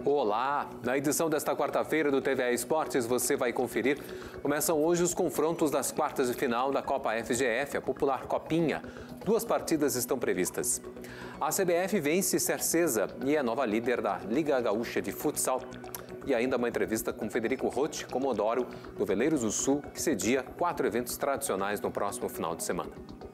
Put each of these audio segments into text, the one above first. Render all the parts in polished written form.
Olá! Na edição desta quarta-feira do TVA Esportes, você vai conferir. Começam hoje os confrontos das quartas de final da Copa FGF, a popular Copinha. 2 partidas estão previstas. A CBF vence Cercesa e é nova líder da Liga Gaúcha de Futsal. E ainda uma entrevista com Frederico Rotti, Comodoro, do Veleiros do Sul, que cedia 4 eventos tradicionais no próximo final de semana.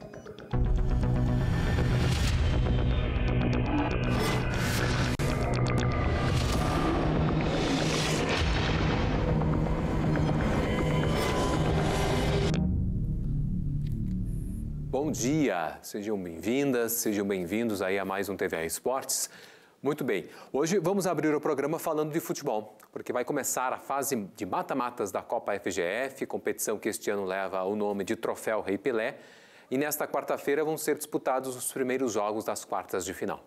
Bom dia, sejam bem-vindas, sejam bem-vindos aí a mais um TVA Esportes. Muito bem, hoje vamos abrir o programa falando de futebol, porque vai começar a fase de mata-matas da Copa FGF, competição que este ano leva o nome de Troféu Rei Pelé, e nesta quarta-feira vão ser disputados os primeiros jogos das quartas de final.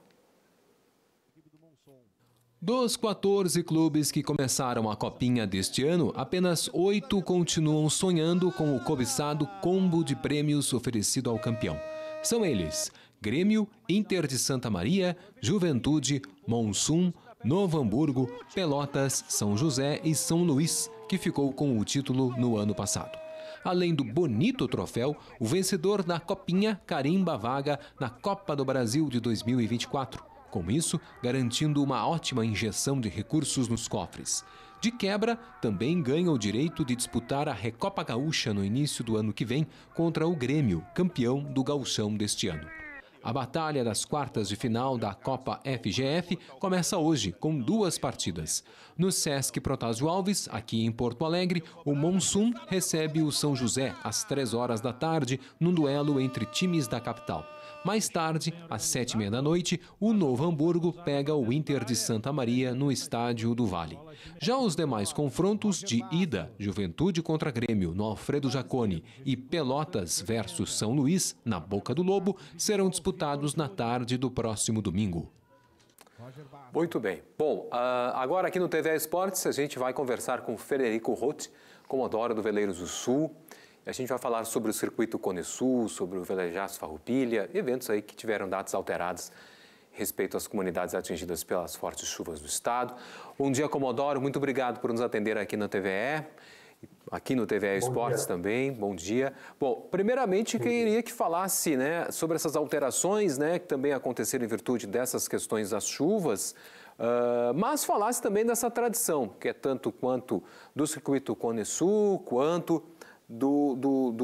Dos 14 clubes que começaram a Copinha deste ano, apenas 8 continuam sonhando com o cobiçado combo de prêmios oferecido ao campeão. São eles: Grêmio, Inter de Santa Maria, Juventude, Monsun, Novo Hamburgo, Pelotas, São José e São Luís, que ficou com o título no ano passado. Além do bonito troféu, o vencedor da Copinha carimba a vaga na Copa do Brasil de 2024. Com isso, garantindo uma ótima injeção de recursos nos cofres. De quebra, também ganha o direito de disputar a Recopa Gaúcha no início do ano que vem contra o Grêmio, campeão do Gauchão deste ano. A batalha das quartas de final da Copa FGF começa hoje, com 2 partidas. No Sesc Protásio Alves, aqui em Porto Alegre, o Monsun recebe o São José às 3 horas da tarde, num duelo entre times da capital. Mais tarde, às 7h30 da noite, o Novo Hamburgo pega o Inter de Santa Maria no Estádio do Vale. Já os demais confrontos de ida, Juventude contra Grêmio, no Alfredo Jaconi, e Pelotas versus São Luís, na Boca do Lobo, serão disputados na tarde do próximo domingo. Muito bem. Bom, agora aqui no TVA Esportes a gente vai conversar com Frederico Rotti, Comodoro do Veleiros do Sul. A gente vai falar sobre o circuito Cone Sul, sobre o Velejaço Farroupilha, eventos aí que tiveram datas alteradas respeito às comunidades atingidas pelas fortes chuvas do estado. Bom dia, Comodoro, muito obrigado por nos atender aqui na TVE, aqui no TVA Esportes também, bom dia. Bom, primeiramente queria que falasse, né, sobre essas alterações, né, que também aconteceram em virtude dessas questões das chuvas, mas falasse também dessa tradição, que é tanto quanto do circuito Cone Sul, quanto do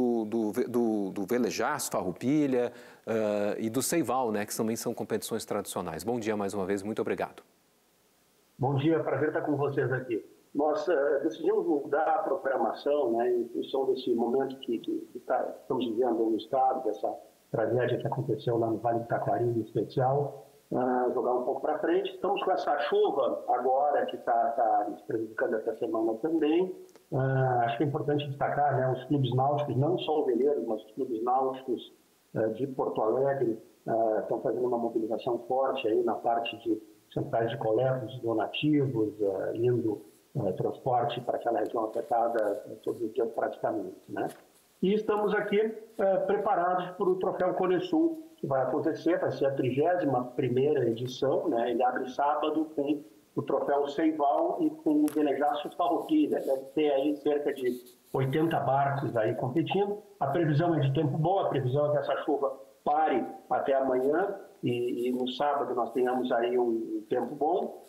Velejaço Farroupilha e do Seival, né, que também são competições tradicionais. Bom dia mais uma vez, muito obrigado. Bom dia, prazer estar com vocês aqui. Nós decidimos mudar a programação, né, em função desse momento que estamos vivendo no estado, dessa tragédia que aconteceu lá no Vale do Taquari, em especial, jogar um pouco para frente. Estamos com essa chuva agora que está nos prejudicando essa semana também. Acho que é importante destacar, né, os clubes náuticos, não só o Veleiros, mas os clubes náuticos de Porto Alegre estão fazendo uma mobilização forte aí na parte de centrais de coleta de donativos, indo transporte para aquela região afetada todos os dias praticamente, né? E estamos aqui preparados para o Troféu Cone Sul, que vai acontecer, vai ser a 31ª edição, né? Ele abre sábado com o Troféu Seival e com o Velejaço Farroupilha. Deve ter aí cerca de 80 barcos aí competindo. A previsão é de tempo bom, a previsão é que essa chuva pare até amanhã e no sábado nós tenhamos aí um tempo bom.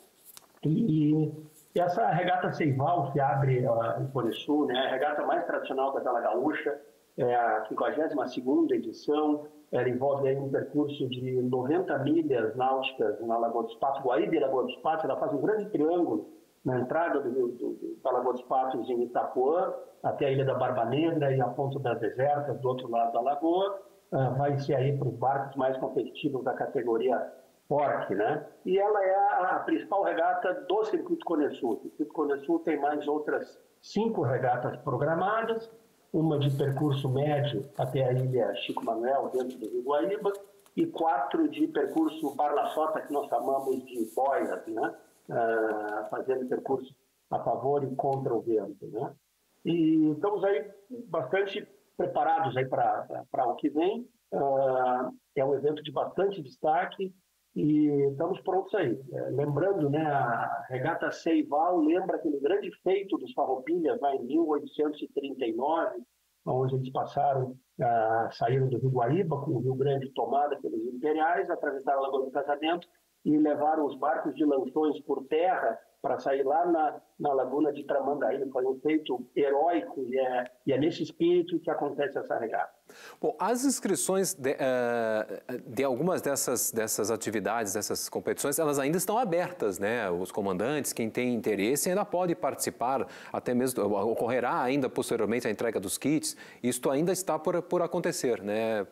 E essa regata Seival que abre em Cone Sul, né, a regata mais tradicional da Vela Gaúcha, é a 52ª edição. Ela envolve aí um percurso de 90 milhas náuticas na Lagoa dos Patos, Guaíba e Lagoa dos Patos. Ela faz um grande triângulo na entrada da Lagoa dos Patos em Itapuã, até a Ilha da Barba Negra e a Ponta das Desertas, do outro lado da lagoa. Vai ser aí para os barcos mais competitivos da categoria Forte, né? E ela é a principal regata do Circuito Cone Sul. O Circuito Cone Sul tem mais outras 5 regatas programadas, uma de percurso médio até a Ilha Chico Manuel, dentro do Rio Guaíba, e 4 de percurso Barla-Sota, que nós chamamos de boias, né? Fazendo percurso a favor e contra o vento, né? E estamos aí bastante preparados aí para o que vem. É um evento de bastante destaque. e estamos prontos aí. Lembrando, né, a regata Seival lembra aquele grande feito dos Farroupilhas lá em 1839, onde eles saíram do Rio Guaíba, com o Rio Grande tomada pelos imperiais, atravessaram a Lagoa do Casamento e levaram os barcos de lanções por terra para sair lá na Laguna de Tramandaí. Foi um feito heróico e é nesse espírito que acontece essa regata. Bom, as inscrições de algumas dessas atividades, dessas competições, elas ainda estão abertas, né? Os comandantes, quem tem interesse, ainda pode participar, até mesmo ocorrerá ainda posteriormente a entrega dos kits. Isto ainda está por acontecer, né?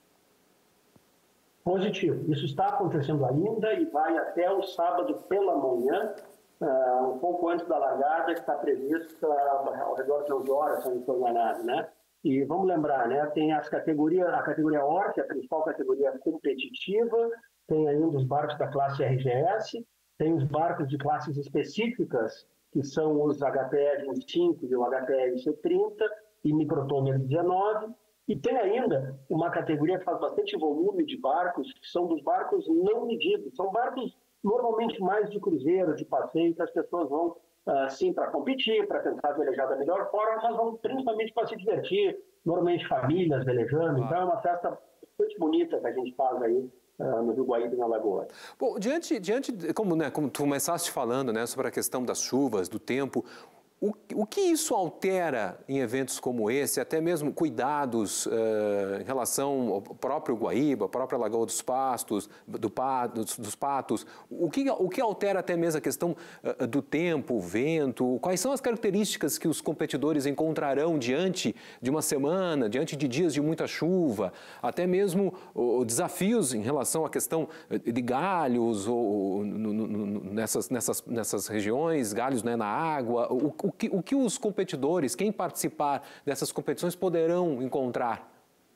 Positivo. Isso está acontecendo ainda e vai até o sábado pela manhã, um pouco antes da largada, que está prevista ao redor de 11 horas, se não estou enganado, né? E vamos lembrar, né? Tem a categoria OR, que é a principal categoria competitiva, tem ainda os barcos da classe RGS, tem os barcos de classes específicas, que são os HPE 25 e o HPE C30 e microtônio 19, e tem ainda uma categoria que faz bastante volume de barcos, que são dos barcos não medidos, são barcos normalmente mais de cruzeiro, de passeio, que as pessoas vão, sim, para competir, para tentar velejar da melhor forma, mas vão principalmente para se divertir, normalmente famílias velejando. Então é uma festa bastante bonita que a gente faz aí no Rio Guaíba e na Lagoa. Bom, como tu começaste falando, né, sobre a questão das chuvas, do tempo, o que isso altera em eventos como esse, até mesmo cuidados em relação ao próprio Guaíba, a própria Lagoa dos Patos, dos Patos? O que altera até mesmo a questão do tempo, vento? Quais são as características que os competidores encontrarão diante de uma semana, diante de dias de muita chuva? Até mesmo desafios em relação à questão de galhos ou nessas regiões, galhos, né, na água. O que os competidores, quem participar dessas competições, poderão encontrar?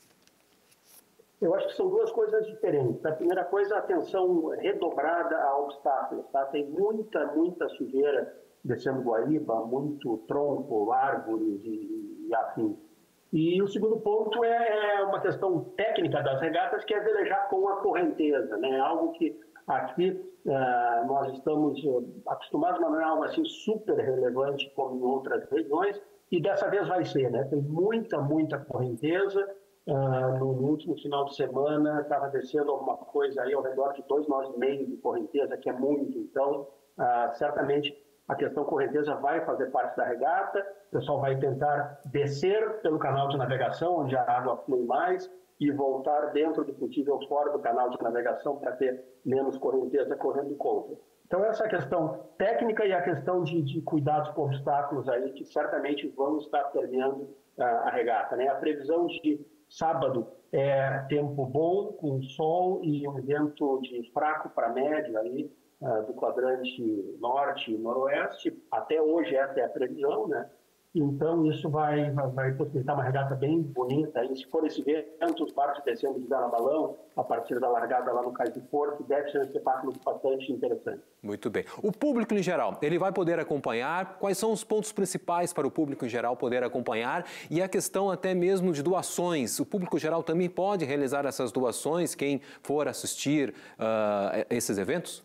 Eu acho que são duas coisas diferentes. A primeira coisa, a atenção redobrada a obstáculos. Tá? Tem muita sujeira descendo Guaíba, muito tronco, árvores e afins. E o segundo ponto é uma questão técnica das regatas, que é velejar com a correnteza, né? Algo que aqui nós estamos acostumados, mas não é algo assim super relevante como em outras regiões, e dessa vez vai ser, né? Tem muita correnteza. No último final de semana estava descendo alguma coisa aí ao redor de 2,5 nós de correnteza, que é muito. Então, certamente a questão correnteza vai fazer parte da regata. O pessoal vai tentar descer pelo canal de navegação, onde a água flui mais, e voltar dentro do possível fora do canal de navegação para ter menos correnteza correndo contra. Então, essa questão técnica e a questão de cuidados com obstáculos aí, que certamente vão estar permeando a regata, né? A previsão de sábado é tempo bom, com sol e um vento de fraco para médio aí, do quadrante norte e noroeste. Até hoje essa é a previsão, né? Então, isso vai possibilitar uma regata bem bonita. E se for esse vento, os barcos descendo de Bela-Balão, a partir da largada lá no Cais do Porto, deve ser um espetáculo bastante interessante. Muito bem. O público em geral, ele vai poder acompanhar? Quais são os pontos principais para o público em geral poder acompanhar? E a questão até mesmo de doações. O público geral também pode realizar essas doações, quem for assistir esses eventos?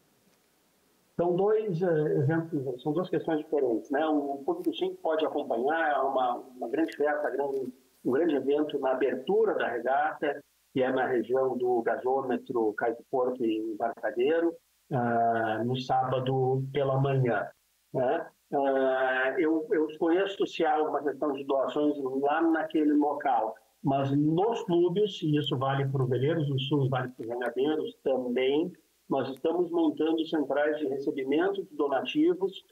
São dois exemplos, são duas questões diferentes, né? O público sim pode acompanhar uma grande festa, um grande evento na abertura da regata, que é na região do gasômetro Cais do Porto e Embarcadero, no sábado pela manhã, né? Eu conheço se há alguma questão de doações lá naquele local, mas nos clubes, e isso vale para o Veleiros do Sul, vale para os Regadeiros também, nós estamos montando centrais de recebimento de donativos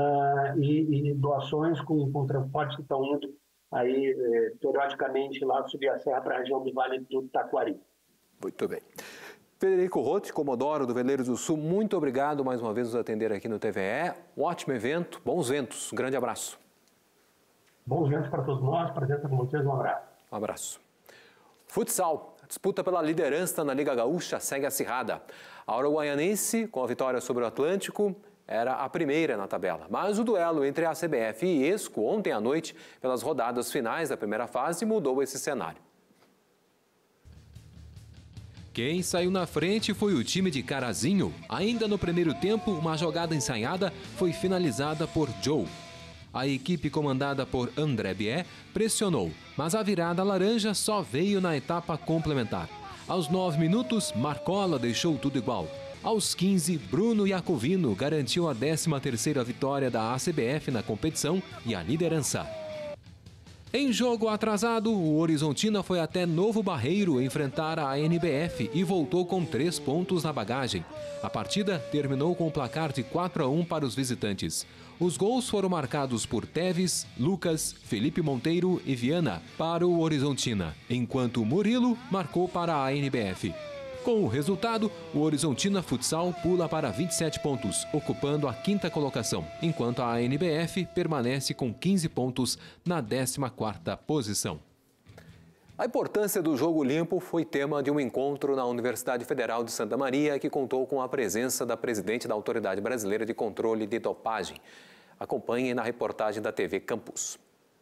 e doações com transportes que estão indo aí periodicamente lá subir a serra para a região do Vale do Taquari. Muito bem. Federico Roth, Comodoro do Veleiros do Sul, muito obrigado mais uma vez por nos atender aqui no TVE. Um ótimo evento, bons ventos. Um grande abraço. Bons ventos para todos nós, prazer estar com vocês, um abraço. Um abraço. Futsal. A disputa pela liderança na Liga Gaúcha segue acirrada. A Uruguaianense, com a vitória sobre o Atlântico, era a primeira na tabela. Mas o duelo entre a CBF e Esco ontem à noite, pelas rodadas finais da primeira fase, mudou esse cenário. Quem saiu na frente foi o time de Carazinho. Ainda no primeiro tempo, uma jogada ensaiada foi finalizada por Joe. A equipe comandada por André Bié pressionou, mas a virada laranja só veio na etapa complementar. Aos 9 minutos, Marcola deixou tudo igual. Aos 15, Bruno Iacovino garantiu a 13ª vitória da ACBF na competição e a liderança. Em jogo atrasado, o Horizontina foi até Novo Barreiro enfrentar a ANBF e voltou com 3 pontos na bagagem. A partida terminou com o placar de 4-1 para os visitantes. Os gols foram marcados por Teves, Lucas, Felipe Monteiro e Viana para o Horizontina, enquanto Murilo marcou para a ANBF. Com o resultado, o Horizontina Futsal pula para 27 pontos, ocupando a 5ª colocação, enquanto a ANBF permanece com 15 pontos na 14ª posição. A importância do jogo limpo foi tema de um encontro na Universidade Federal de Santa Maria, que contou com a presença da presidente da Autoridade Brasileira de Controle de Dopagem. Acompanhe na reportagem da TV Campus.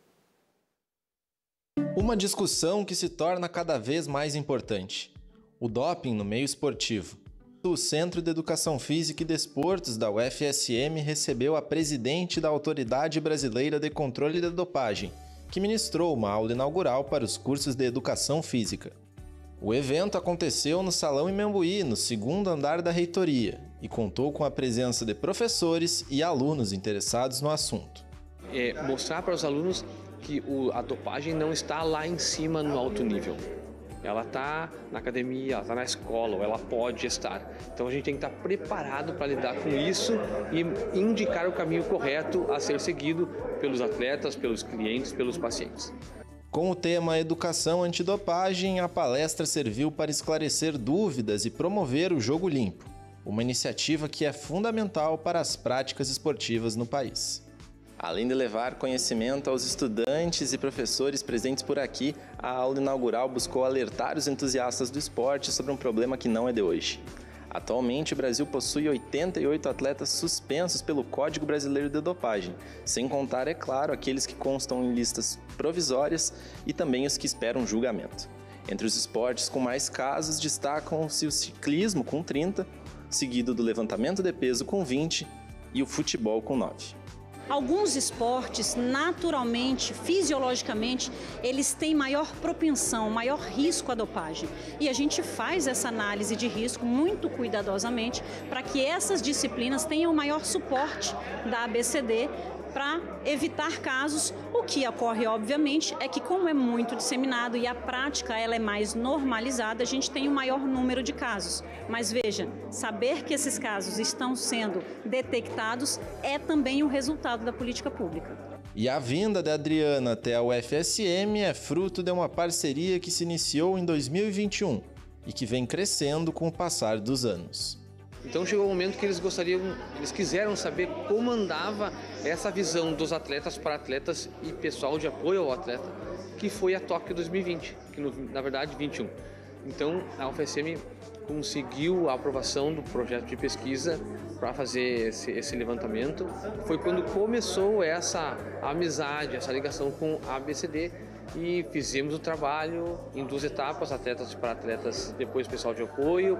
Uma discussão que se torna cada vez mais importante. O doping no meio esportivo. O Centro de Educação Física e Desportos da UFSM recebeu a presidente da Autoridade Brasileira de Controle de Dopagem, que ministrou uma aula inaugural para os cursos de Educação Física. O evento aconteceu no Salão Imembuí, no 2º andar da reitoria, e contou com a presença de professores e alunos interessados no assunto. Mostrar para os alunos que a dopagem não está lá em cima no alto nível. Ela está na academia, ela está na escola, ou ela pode estar. Então a gente tem que estar preparado para lidar com isso e indicar o caminho correto a ser seguido pelos atletas, pelos clientes, pelos pacientes. Com o tema Educação Antidopagem, a palestra serviu para esclarecer dúvidas e promover o jogo limpo, uma iniciativa que é fundamental para as práticas esportivas no país. Além de levar conhecimento aos estudantes e professores presentes por aqui, a aula inaugural buscou alertar os entusiastas do esporte sobre um problema que não é de hoje. Atualmente, o Brasil possui 88 atletas suspensos pelo Código Brasileiro de Dopagem, sem contar, é claro, aqueles que constam em listas provisórias e também os que esperam julgamento. Entre os esportes com mais casos, destacam-se o ciclismo com 30, seguido do levantamento de peso com 20 e o futebol com 9. Alguns esportes, naturalmente, fisiologicamente, eles têm maior propensão, maior risco à dopagem. E a gente faz essa análise de risco muito cuidadosamente para que essas disciplinas tenham o maior suporte da ABCD para evitar casos. O que ocorre, obviamente, é que como é muito disseminado e a prática ela é mais normalizada, a gente tem um maior número de casos. Mas veja, saber que esses casos estão sendo detectados é também um resultado da política pública. E a vinda da Adriana até a UFSM é fruto de uma parceria que se iniciou em 2021 e que vem crescendo com o passar dos anos. Então chegou o momento que eles quiseram saber como andava essa visão dos atletas para atletas e pessoal de apoio ao atleta, que foi a Tóquio 2020, que na verdade 21. Então a UFSM conseguiu a aprovação do projeto de pesquisa para fazer esse levantamento. Foi quando começou essa amizade, essa ligação com a ABCD e fizemos o trabalho em 2 etapas, atletas para atletas, depois pessoal de apoio.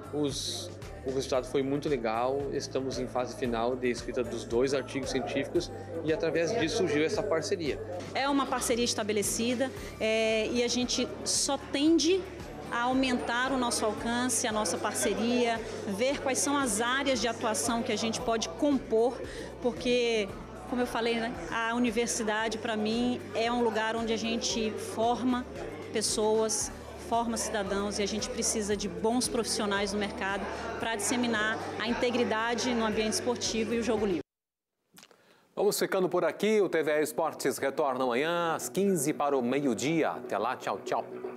O resultado foi muito legal, estamos em fase final de escrita dos 2 artigos científicos e através disso surgiu essa parceria. É uma parceria estabelecida e a gente só tende a aumentar o nosso alcance, a nossa parceria, ver quais são as áreas de atuação que a gente pode compor, porque, como eu falei, né, a universidade para mim é um lugar onde a gente forma pessoas, forma cidadãos e a gente precisa de bons profissionais no mercado para disseminar a integridade no ambiente esportivo e o jogo livre. Vamos ficando por aqui. O TVE Esportes retorna amanhã às 15 para o meio-dia. Até lá, tchau, tchau.